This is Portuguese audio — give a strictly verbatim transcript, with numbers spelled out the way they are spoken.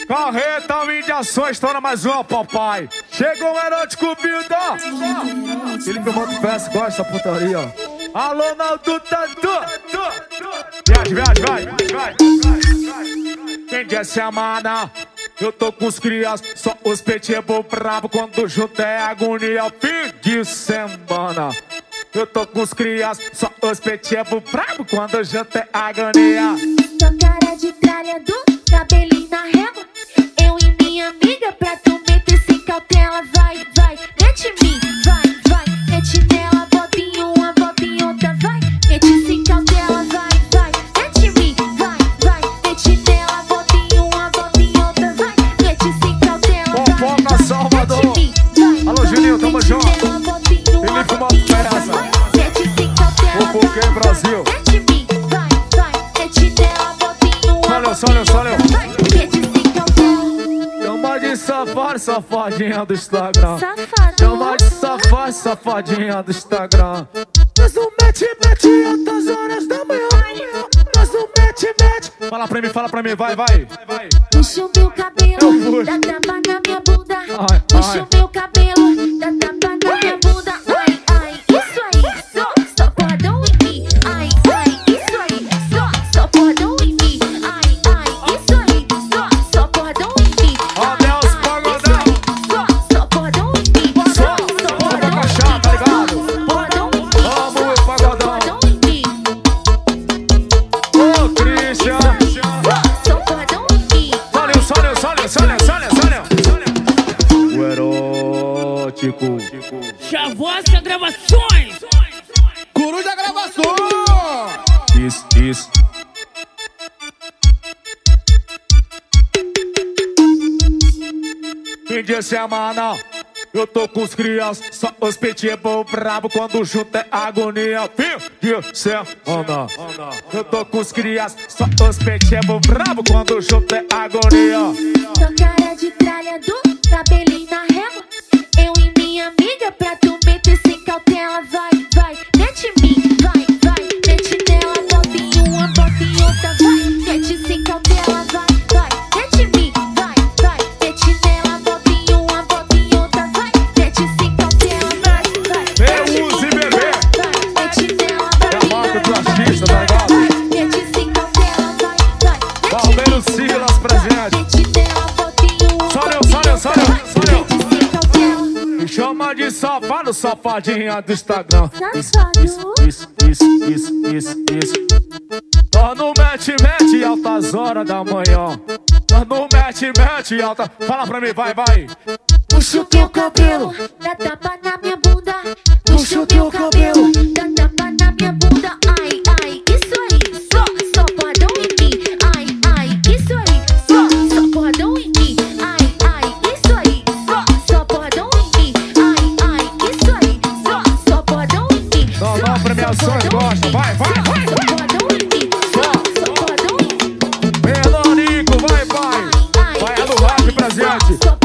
Carreta, mediações, torna mais uma, papai. Chegou o erótico vida. Felipe Monte Peça, gosta da putaria, ó. Alô, Naldo Tatu. Viagem, viagem, vai, vai. Quem quer se amar, eu tô com os crias, só os petebos brabo. Quando junto é agonia, fim de semana. Eu tô com os crias, só os petebos brabo. Quando junto é agonia. Sua cara de tralha do cabelinho na régua. Eu e minha amiga pra tu meter sem cautela. Vai, vai, mete em mim, vai, vai, mete nela. Bota em uma, bota em outra, vai, mete sem cautela. Vai, vai, mete em mim, vai, vai, mete nela. Bota em uma, bota em outra, vai, mete sem cautela. Fofoca, Salvador. Alô, Juninho, tamo junto. Felipe Monte Peça. Fofoquei Brasil. Mete em mim, vai, vai, mete nela. Bota em uma, Olha, bota olha, em outra, olha. vai, mete sem cautela. Chama de safado, safadinha do Instagram. Safado. Chama de safado, safadinha do Instagram. Nós não mete, mete altas horas da manhã. Nós não mete, mete. Fala pra mim, fala pra mim, vai, vai. Puxa o meu Eu cabelo, fui. dá tapa na minha bunda. Ai, Puxa ai. o meu cabelo, dá tapa na minha bunda. Ai, ai, isso aí, só, só cordão em mim. Ai, ai, isso aí, só, só cordão em mim. Ai, ai, isso aí, só, só cordão em mim. Adeus, pagodão. Só, só cordão em mim. Só, só pra caixar, tá ligado? Cordão em mim. Amo o pagodão. Cordão em mim. Ô, Christian. Só, só cordão em mim. Solha, solha, solha, solha, solha, solha. O erótico. Chavosca Gravações. Coruja Gravações. Isso, isso. Fim de semana, eu tô com os crias, só os petebos brabo. Quando junto é agonia. Fim de semana, eu tô com os crias, só os petebos brabo. Quando junto é agonia. Sua cara de tralha do cabelinho na régua. Eu e minha amiga pra tu meter sem cautela. Vai, vai, mete em mim, vai, vai, mete nela. Bota em uma, bota em outra, vai, mete sem cautela. Vai, vai, mete em mim, vai, vai, mete nela. Bota em uma, bota em outra, vai, mete sem cautela. Vai, vai, Eu uso e bebê. vai, mete nela. É a marca do artista, tá ligado? Mete sem cautela, vai, vai, mete Barbeiro Silas presente. mete nela. Bota em uma, Solha, bota em solha, outra, solha, vai, solha. mete sem cautela. Me chama de safado, safadinha do Instagram. Isso, Safado. isso, isso, isso, isso, isso, isso. Nós não mete, mete altas horas da manhã. Nós não mete, mete alta. Fala pra mim, vai, vai. Puxa o teu cabelo, dá tapa na minha bunda. Puxa o teu cabelo, dá tapa na minha bunda. Ai, ai, isso aí, só, só cordão em mim. Ai, ai, isso aí, só, só cordão em mim. Ai, ai, isso aí, só, só cordão em mim. Ai, ai, isso aí, só, só cordão em mim. Não, não, premiações, gosta. Vai, vai, vai. Só cordão em mim, só, só cordão em mim. Melanico, vai, vai. Ai, ai, Vai, é do isso rap aí, presente. só, só